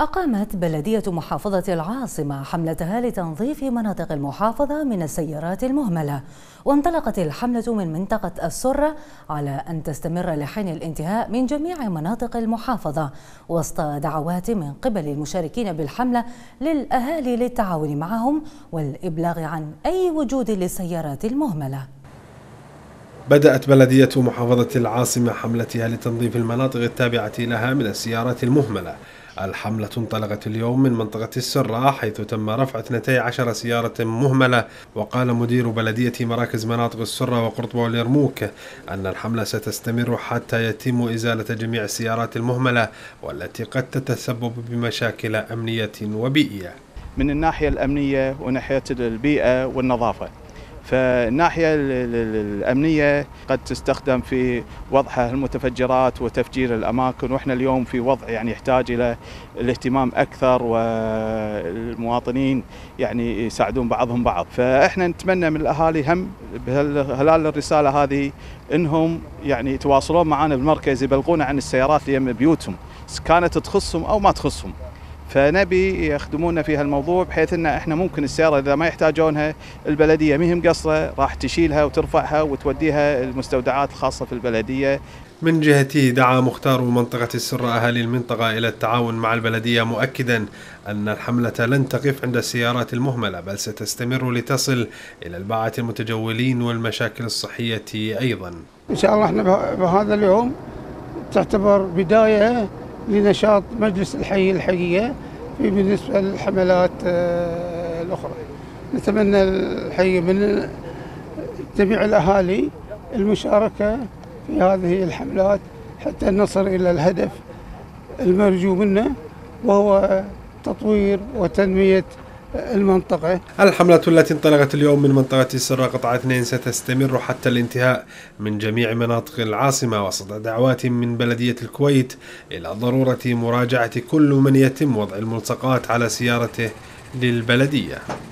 أقامت بلدية محافظة العاصمة حملتها لتنظيف مناطق المحافظة من السيارات المهملة، وانطلقت الحملة من منطقة السرة على أن تستمر لحين الانتهاء من جميع مناطق المحافظة، وسط دعوات من قبل المشاركين بالحملة للأهالي للتعاون معهم والإبلاغ عن أي وجود للسيارات المهملة. بدأت بلدية محافظة العاصمة حملتها لتنظيف المناطق التابعة لها من السيارات المهملة. الحملة انطلقت اليوم من منطقة السرة، حيث تم رفع 12 سيارة مهملة. وقال مدير بلدية مراكز مناطق السرة وقرطبة واليرموك أن الحملة ستستمر حتى يتم إزالة جميع السيارات المهملة والتي قد تتسبب بمشاكل أمنية وبيئية. من الناحية الأمنية وناحية البيئة والنظافة، فالناحية الأمنية قد تستخدم في وضعها المتفجرات وتفجير الأماكن، وإحنا اليوم في وضع يحتاج إلى الاهتمام أكثر، والمواطنين يساعدون بعضهم بعض. فإحنا نتمنى من الأهالي هم بهلال الرسالة هذه إنهم يتواصلون معنا بالمركز، يبلغون عن السيارات اللي يم بيوتهم كانت تخصهم أو ما تخصهم، فنبي يخدمونا في هالموضوع، بحيث ان احنا ممكن السياره اذا ما يحتاجونها البلديه مهم مقصره راح تشيلها وترفعها وتوديها المستودعات الخاصه في البلديه. من جهته دعا مختار منطقة السرة أهالي المنطقة إلى التعاون مع البلدية، مؤكدا أن الحملة لن تقف عند السيارات المهملة، بل ستستمر لتصل إلى الباعة المتجولين والمشاكل الصحية أيضا. إن شاء الله احنا بهذا اليوم تعتبر بداية لنشاط مجلس الحي الحقيقة في بالنسبة للحملات الأخرى. نتمنى الحقيقة من جميع الأهالي المشاركة في هذه الحملات حتى نصل إلى الهدف المرجو منا، وهو تطوير وتنمية المنطقة. الحملة التي انطلقت اليوم من منطقة السرة قطعة 2 ستستمر حتى الانتهاء من جميع مناطق العاصمة، وسط دعوات من بلدية الكويت إلى ضرورة مراجعة كل من يتم وضع الملصقات على سيارته للبلدية.